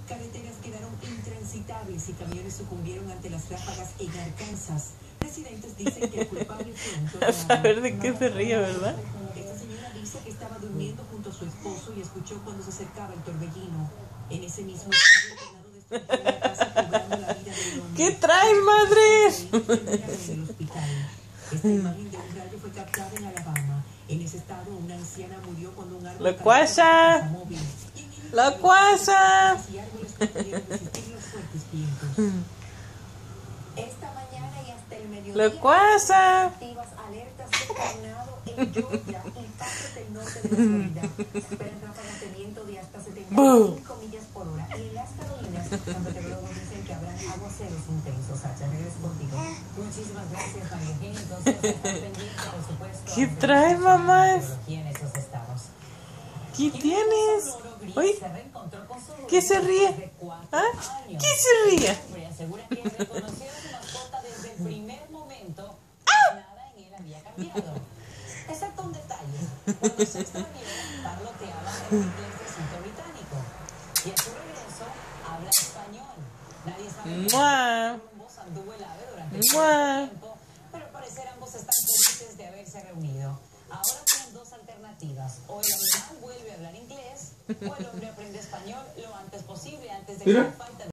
Carreteras quedaron intransitables y camiones sucumbieron ante las ráfagas en Arkansas. Residentes dicen que el culpable fue un tornado. A saber de qué se ríe, ¿verdad? Esta señora dice que estaba durmiendo junto a su esposo y escuchó cuando se acercaba el torbellino. En ese mismo instante, el tornado destruyó la casa, cobrando la vida del hombre. ¿Qué traes, madre? En el hospital. Esta imagen de un rayo fue captada en Alabama. En ese estado, una anciana murió cuando un árbol ¡La cuasa! ¡La cuasa! Esta mañana y hasta el mediodía, ¡La cuasa! activas alertas de tornado en Georgia y partes del norte de la Florida. Se esperan ráfagas de viento de hasta 75 millas por hora. Y en las Carolinas, los meteorólogos dicen que habrán aguaceros intensos. Sacha, regreso contigo. Muchísimas gracias, María Eugenia. Entonces, están pendientes, por supuesto. ¿Qué traes, mamá? En esos estados. ¿Qué tienes? Oye, ¿qué se ríe? ¿Ah? ¿Qué se ríe? Asegura que reconoció a su mascota desde el primer momento. Nada en él había cambiado. Excepto un detalle. Cuando se extravió, parloteaba el inglés de cinto británico. Y a su regreso, habla español. Nadie sabe que ambos anduvo el ave durante mucho tiempo, pero al parecer ambos están felices de haberse reunido. Ahora tienen dos alternativas. O el animal vuelve a hablar inglés, o el hombre aprende español lo antes posible, antes de que le falta